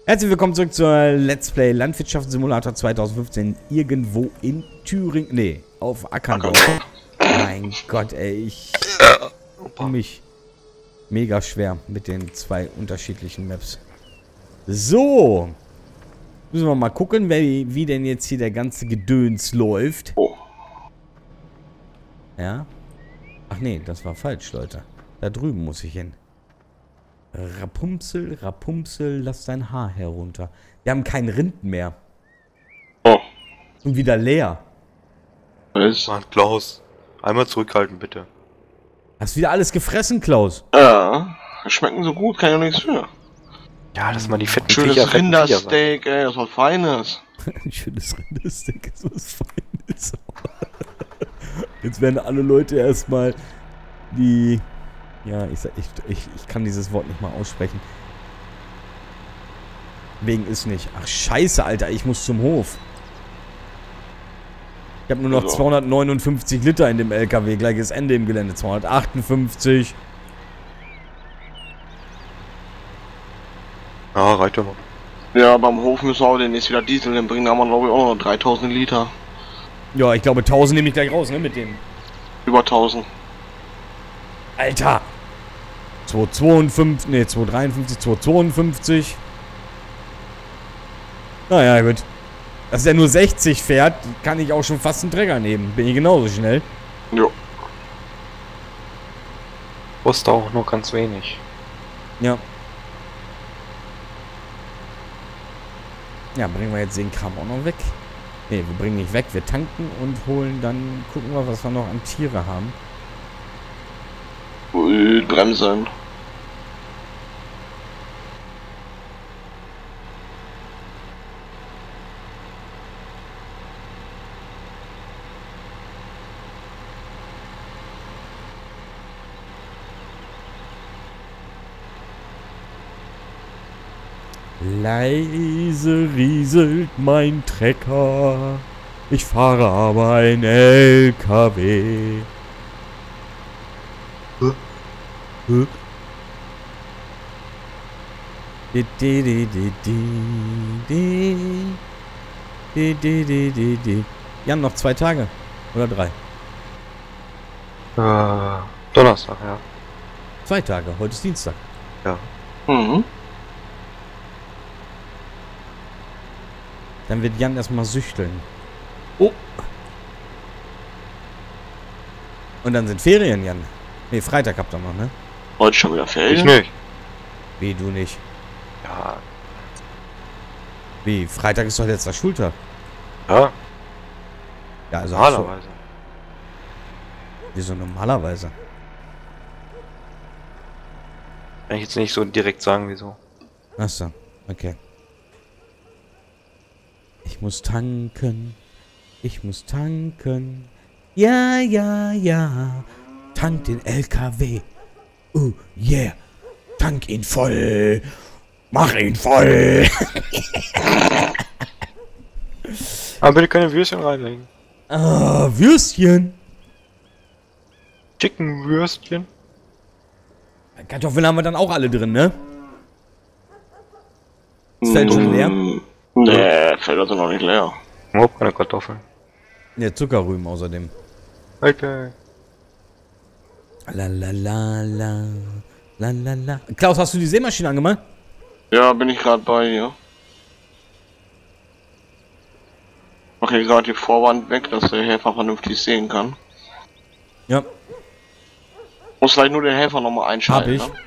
Herzlich willkommen zurück zur Let's Play Landwirtschaftssimulator 2015 irgendwo in Thüringen. Nee, auf Ackernau. Mein Gott, ey, ich tue mich mega schwer mit den zwei unterschiedlichen Maps. So. Müssen wir mal gucken, wie denn jetzt hier der ganze Gedöns läuft. Oh. Ja. Ach nee, das war falsch, Leute. Da drüben muss ich hin. Rapunzel, Rapunzel, lass dein Haar herunter. Wir haben kein Rind mehr. Oh. Und wieder leer. Was? Mann, Klaus. Einmal zurückhalten, bitte. Hast wieder alles gefressen, Klaus? Ja, schmecken so gut, kann ja nichts für. Ja, lass mal die fetten Schönes Rindersteak, ey, das war Feines. Ein schönes Rindersteak ist was Feines. Jetzt werden alle Leute erstmal die... Ja, ich kann dieses Wort nicht mal aussprechen. Wegen ist nicht. Ach, scheiße, Alter, ich muss zum Hof. Ich habe nur noch 259 Liter in dem LKW. Gleiches Ende im Gelände. 258. Ja, reicht doch noch. Ja, beim Hof müssen wir auch den jetzt wieder Diesel hinbringen. Da haben wir, glaube ich, auch noch 3000 Liter. Ja, ich glaube 1000 nehme ich gleich raus, ne, mit dem. Über 1000. Alter! 252, ne, 253, 252. Naja, gut. Dass der nur 60 fährt, kann ich auch schon fast einen Träger nehmen. Bin ich genauso schnell. Jo. Kostet auch nur ganz wenig. Ja. Ja, bringen wir jetzt den Kram auch noch weg. Ne, wir bringen nicht weg, wir tanken und holen dann, gucken wir, was wir noch an Tiere haben. Bremsen. Leise rieselt mein Trecker. Ich fahre aber ein LKW. Jan, noch 2 Tage. Oder 3. Donnerstag, ja. 2 Tage. Heute ist Dienstag. Ja. Mhm. Dann wird Jan erstmal süchteln. Oh. Und dann sind Ferien, Jan. Ne, Freitag habt ihr noch, ne? Heute schon wieder Ich Ferien? nicht. Wie, du nicht? Ja. Wie, Freitag ist doch letzter Schultag. Ja, Ja, also normalerweise. Wieso normalerweise? Kann ich jetzt nicht so direkt sagen, wieso. Achso, okay. Ich muss tanken. Ich muss tanken. Ja, ja, ja. Tank den LKW. Yeah. Tank ihn voll. Mach ihn voll. Aber bitte keine Würstchen reinlegen. Ah, Würstchen. Chicken Würstchen. Kartoffeln haben wir dann auch alle drin, ne? Das Feld schon leer? Nee, Feld also noch nicht leer. Überhaupt keine Kartoffeln. Ne, Zuckerrüben außerdem. Okay. La. Klaus, hast du die Sämaschine angemacht? Ja, bin ich gerade bei dir. Mach hier gerade die Vorwand weg, dass der Helfer vernünftig sehen kann. Ja. Muss vielleicht nur den Helfer nochmal einschalten. Hab ich.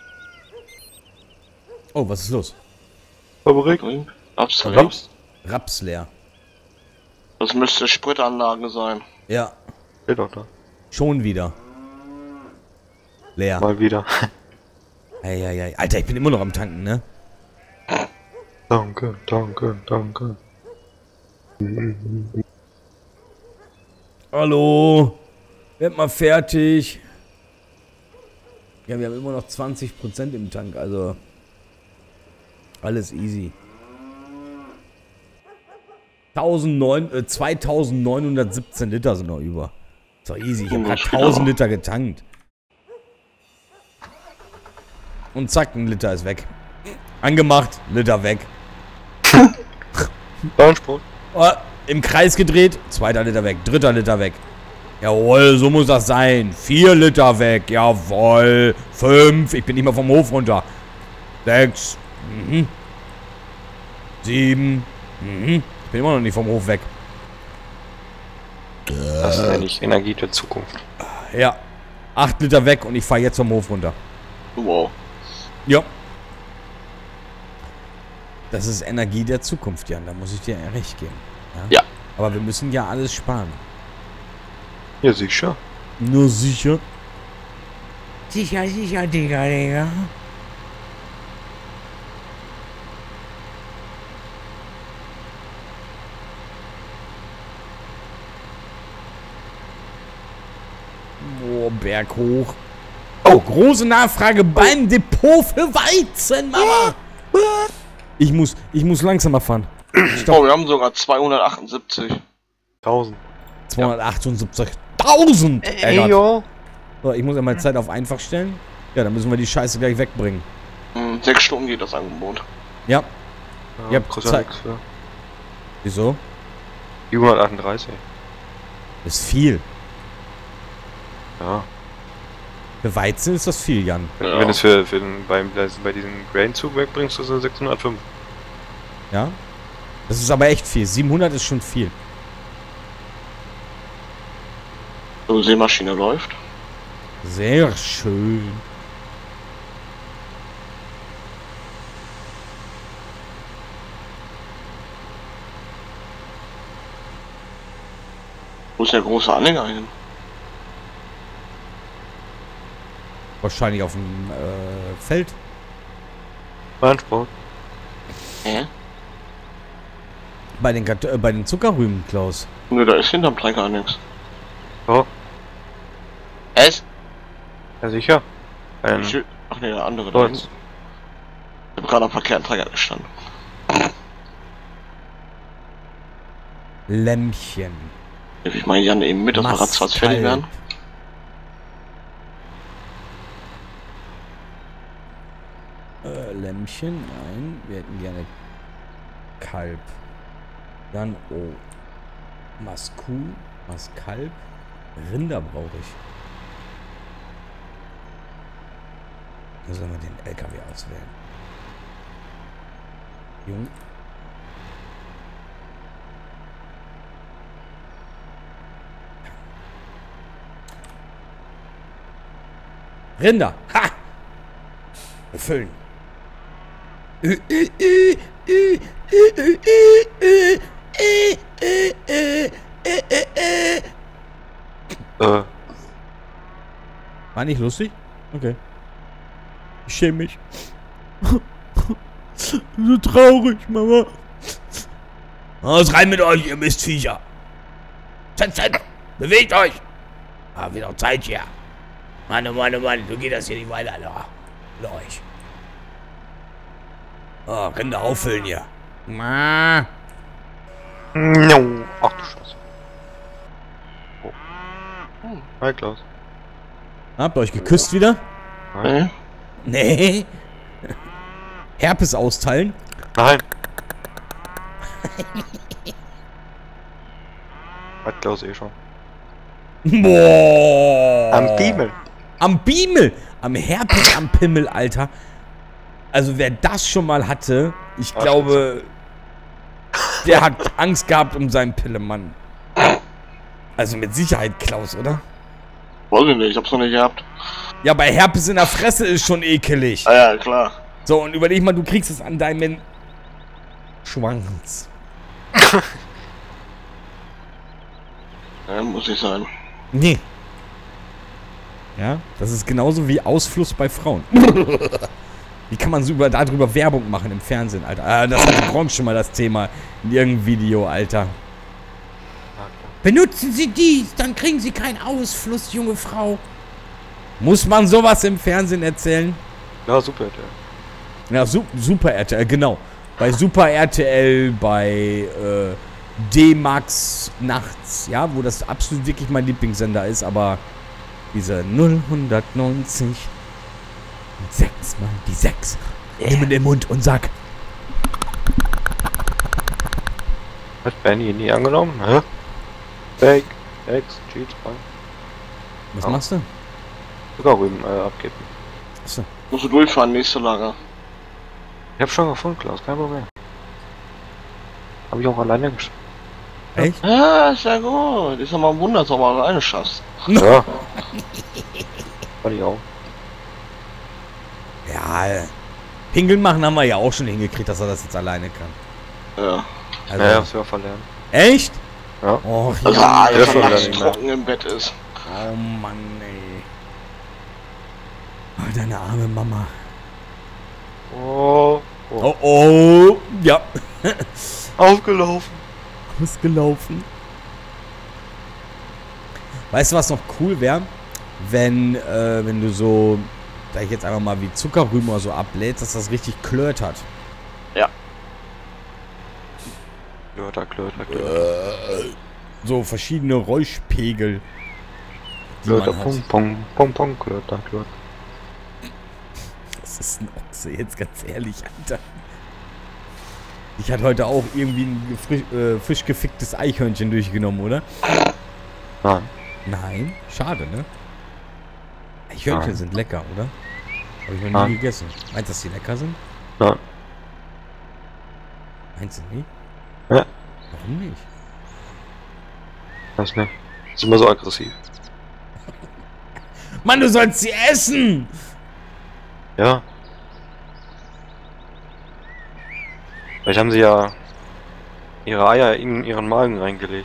Oh, was ist los? Fabrik. Ne? Absolut. Raps. Raps leer. Das müsste Spritanlage sein. Ja. Steht doch da. Schon wieder. Leer. Mal wieder. Eieiei. Alter, ich bin immer noch am Tanken, ne? Danke, danke, danke. Hallo? Werd mal fertig. Ja, wir haben immer noch 20% im Tank, also... Alles easy. 2917 Liter sind noch über. Ist doch easy. Ich hab grad 1000 Liter getankt. Und zack, ein Liter ist weg. Angemacht, Liter weg. Bahnsport. Oh, im Kreis gedreht, 2. Liter weg, 3. Liter weg. Jawohl, so muss das sein. 4 Liter weg, jawohl. 5, ich bin nicht mehr vom Hof runter. 6, 7, ich bin immer noch nicht vom Hof weg. Das ist eigentlich Energie der Zukunft. Ja, 8 Liter weg und ich fahre jetzt vom Hof runter. Wow. Ja. Das ist Energie der Zukunft, Jan. Da muss ich dir recht geben. Ja. Aber wir müssen ja alles sparen. Ja, sicher. Nur sicher. Sicher, sicher, Digga, Digga. Oh, Berg hoch. Oh, große Nachfrage beim Depot für Weizen, Mama. Ich muss langsamer fahren. Oh, wir haben sogar 278. 1000. 278.000! jo. So, ich muss ja mal Zeit auf einfach stellen. Ja, dann müssen wir die Scheiße gleich wegbringen. 6 Stunden geht das Angebot. Ja. Ja, Ja, kostet Zeit. nix für. Wieso? 738. Ist viel. Ja. Für Weizen ist das viel, Jan. Ja. Wenn du es bei diesem Grain-Zug wegbringst, ist es 605. Ja? Das ist aber echt viel. 700 ist schon viel. So, Sämaschine läuft. Sehr schön. Wo ist der große Anhänger hin? Wahrscheinlich auf dem Feld. Bahnsport. Hä? Bei den Zuckerrüben, Klaus. Nö, da ist hinterm Trecker nichts. Oh, Es? ja sicher. Ach ne, der andere da Dort. hinten. Ich hab gerade am verkehrten Trecker gestanden. Lämmchen. Ich meine, Jan eben mit, dass wir ratzfatz fertig werden. Lämmchen, nein. Wir hätten gerne Kalb. Dann, oh. Maskuh, Maskalb. Rinder brauche ich. Da sollen wir den LKW auswählen. Jung. Rinder. Ha! Befüllen. War nicht lustig? Okay. Ich schäme mich. So traurig, Mama. Aus rein mit euch, ihr Mistviecher. Zett. Bewegt euch. Ah, wieder Zeit hier. Mann, oh Mann, oh Mann, so geht das hier nicht weiter, Alter. Leuch. Oh, Rinder auffüllen hier. Ma. No. Ach du Scheiße. Oh. Hi Klaus. Habt ihr euch geküsst wieder? Nee. Nee. Herpes austeilen? Nein. Hat Klaus eh schon. Boah. Am Piemel. Am Biemel. Am Herpes am Pimmel, Alter. Also wer das schon mal hatte, ich glaube, der hat Angst gehabt um seinen Pillemann. Also mit Sicherheit Klaus, oder? Weiß ich nicht, ich hab's noch nicht gehabt. Ja, bei Herpes in der Fresse ist schon ekelig. Ah ja, klar. So, und überleg mal, du kriegst es an deinem Schwanz. Ja, muss ich sein. Nee. Ja, das ist genauso wie Ausfluss bei Frauen. Wie kann man so darüber Werbung machen im Fernsehen, Alter? Das hatte Gronk schon mal das Thema in irgendeinem Video, Alter. Benutzen Sie dies, dann kriegen Sie keinen Ausfluss, junge Frau. Muss man sowas im Fernsehen erzählen? Ja, super. Ja, Super RTL, genau. Bei Super RTL, bei D-Max nachts, ja, wo das absolut wirklich mein Lieblingssender ist, aber diese 090 6 mal die 6. Nimm in den Mund und sag. Hat Benny nie angenommen? Hä? Fake, X, Cheats, Bang. Was machst du? Zuckerrüben abgeben. Achso. Musst du durchfahren, nächste Lager. Ich hab schon gefunden, Klaus, kein Problem. Hab ich auch alleine geschafft. Echt? Ja, ist ja gut. Ist ja mal ein Wunder, dass du mal alleine schaffst. Ja. Fand ich auch. Ja, Pingeln machen haben wir ja auch schon hingekriegt, dass er das jetzt alleine kann. Ja. Also, Naja, was wir verlernen. echt? Ja. Och, Also, ja. alles, das was war nachts dann nicht mehr. trocken im Bett ist. Oh Mann, ey. Oh, deine arme Mama. Oh. Oh, oh. Ja. Aufgelaufen. Ausgelaufen. Weißt du, was noch cool wäre? Wenn du so, sag ich jetzt einfach mal wie Zuckerrüben oder so ablädst, dass das richtig klört hat. Ja. Klöter. So verschiedene Räuschpegel. Die Klöter, man Pong, hat. Pong, Pong, Pong, Klöter. Das ist ein Ochse, jetzt ganz ehrlich, Alter. Ich hatte heute auch irgendwie ein frisch geficktes Eichhörnchen durchgenommen, oder? Nein. Nein, schade, ne? Eichhörnchen Nein. sind lecker, oder? Habe ich noch nie Nein. gegessen. Meinst du, dass die lecker sind? Nein. Meinst du nicht? Ja. Warum nicht? Weiß nicht. Ist immer so aggressiv. Mann, du sollst sie essen! Ja. Vielleicht haben sie ja ihre Eier in ihren Magen reingelegt.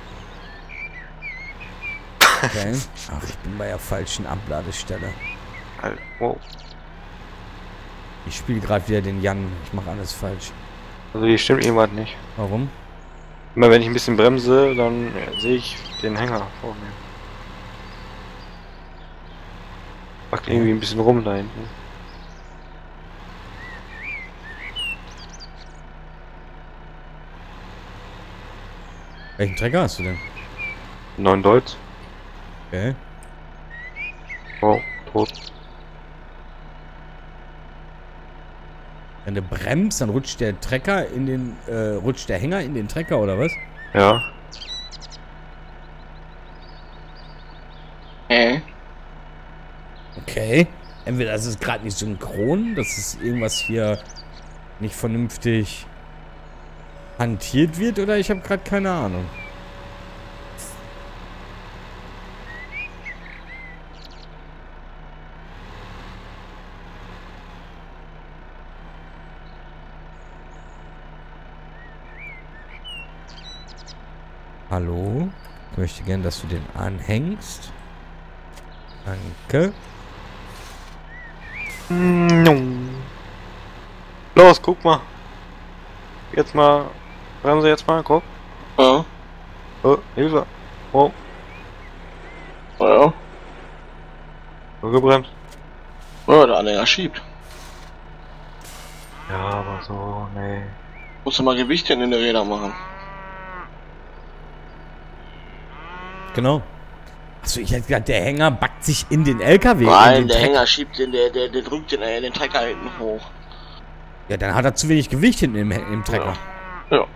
Okay. Ach, ich bin bei der falschen Abladestelle. Alter, wow. Ich spiele gerade wieder den Jan. Ich mache alles falsch. Also hier stimmt irgendwas nicht. Warum? Immer wenn ich ein bisschen bremse, dann sehe ich den Hänger vor mir. Packt irgendwie ein bisschen rum da hinten. Welchen Trecker hast du denn? 9 Deutsch. Okay. Wow, tot. Wenn du bremst, dann rutscht der Trecker in den, rutscht der Hänger in den Trecker, oder was? Ja. Okay. Entweder das ist gerade nicht synchron, dass es irgendwas hier nicht vernünftig hantiert wird, oder ich habe gerade keine Ahnung. Hallo? Ich möchte gern, dass du den anhängst. Danke. Los, guck mal. Jetzt mal. Bremse jetzt mal, guck. Ja. Oh, Hilfe. Oh, Ja. so gebremst. Ja, der Anhänger schiebt. Ja, aber so, nee. Musst du mal Gewichte in den Räder machen. Genau. Achso, ich hätte gedacht, der Hänger backt sich in den LKW. Nein, in den der Trecker. Hänger schiebt den, der drückt den Trecker hinten hoch. Ja, dann hat er zu wenig Gewicht hinten im Trecker. Ja.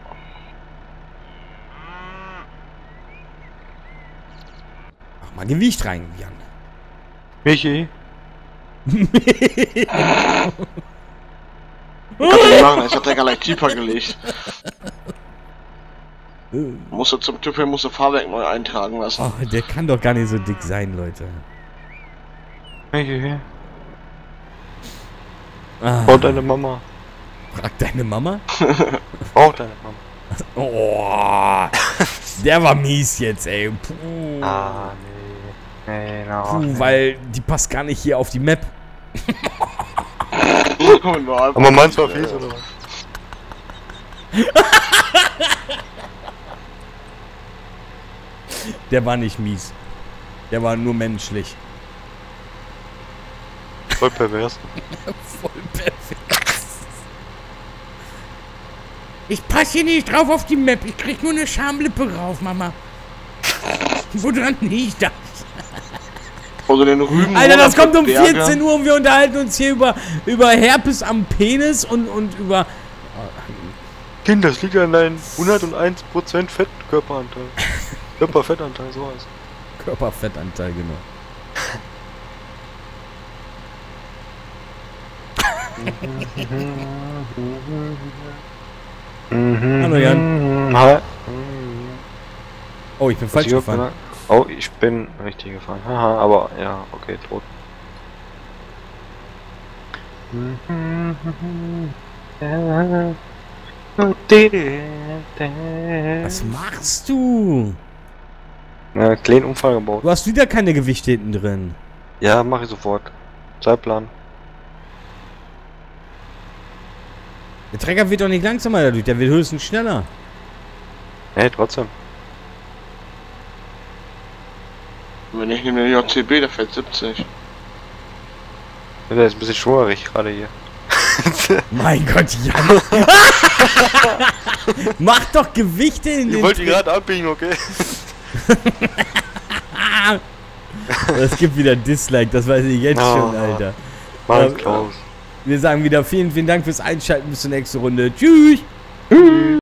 Mach mal Gewicht rein, Jan. Michi. Kann ich nicht machen, jetzt hat der gleich tiefer gelegt. Musst du zum TÜV, musst du Fahrwerk neu eintragen lassen. Oh, der kann doch gar nicht so dick sein, Leute. Michi. Ah, Braucht deine Mama. frag deine Mama? Braucht deine Mama. Oh, der war mies jetzt, ey. Puh. Ah, nee. Nee, no. Puh, weil die passt gar nicht hier auf die Map. Aber meinst du fies oder was? Der war nicht mies. Der war nur menschlich. Voll pervers. Voll perfekt. Ich passe hier nicht drauf auf die Map. Ich krieg nur eine Schamlippe rauf, Mama. Woran liegt das? Also den Rüben. Alter, das kommt um 14 Uhr und wir unterhalten uns hier über Herpes am Penis und über... Kind, das liegt an deinem 101% Fettkörperanteil. Körperfettanteil, sowas. Körperfettanteil, genau. Hallo Jan. Hi. Oh, ich bin falsch gefahren. Oh, ich bin richtig gefahren. Haha, aber ja, okay, tot. Was machst du? Ja, kleinen Unfall gebaut. Du hast wieder keine Gewichte hinten drin. Ja, mach ich sofort. Zeitplan. Der Trecker wird doch nicht langsamer dadurch, der wird höchstens schneller. Hey, trotzdem. Wenn ich nehme den JCB, der fährt 70. Ja, der ist ein bisschen schwurig gerade hier. Mein Gott, Jan. Mach doch Gewichte in den... Ich wollte gerade abbiegen, okay? Es gibt wieder Dislike, das weiß ich jetzt schon, Alter. Mann, Klaus. Wir sagen wieder vielen Dank fürs Einschalten. Bis zur nächsten Runde. Tschüss.